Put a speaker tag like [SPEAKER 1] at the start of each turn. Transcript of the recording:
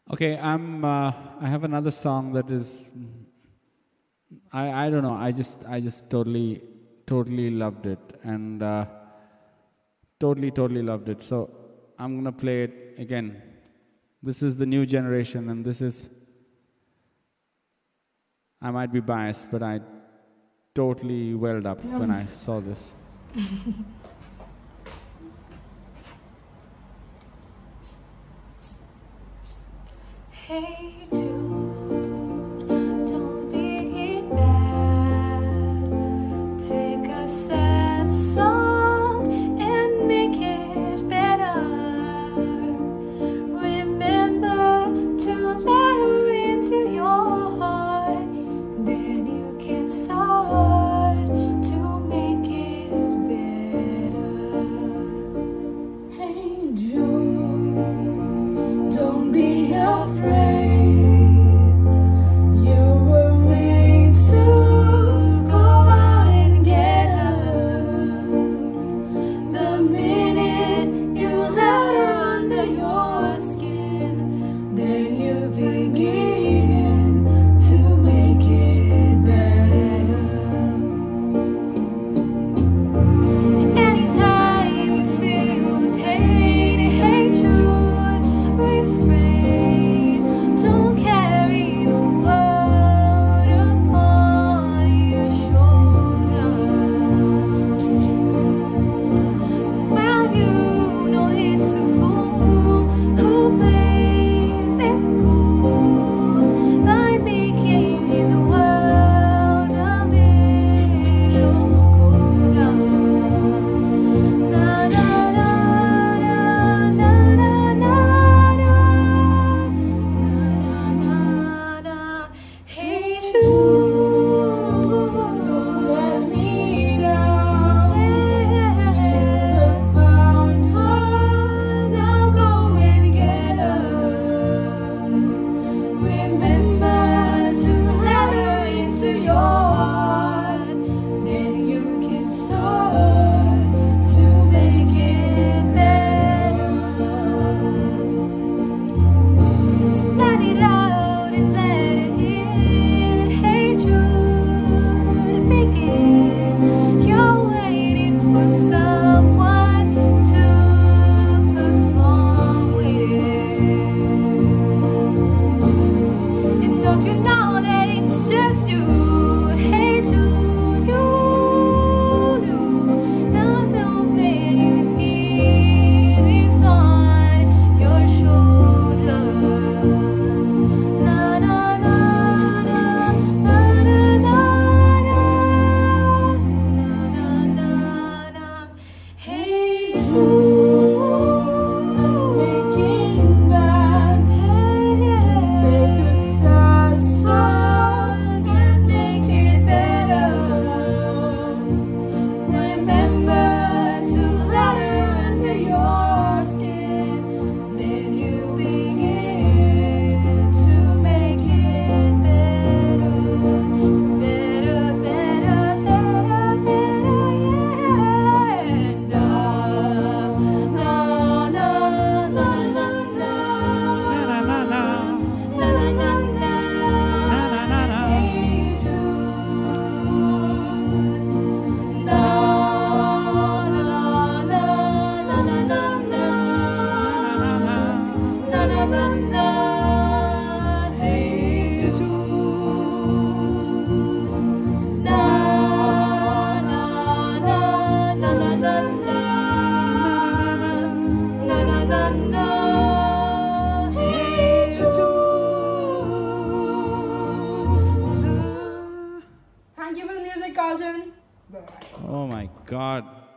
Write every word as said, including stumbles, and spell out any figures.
[SPEAKER 1] Okay, I'm. Uh, I have another song that is. I I don't know. I just I just totally totally loved it and uh, totally totally loved it. So I'm gonna play it again. This is the new generation, and this is. I might be biased, but I totally welled up when I saw this.
[SPEAKER 2] Hey Jude, don't make it bad. Take a sad song and make it better. Remember to let her into your heart. Then you can start to make it better. Hey Jude, don't be afraid.
[SPEAKER 3] Thank you for the music, Carlton. Bye.
[SPEAKER 1] Oh my God.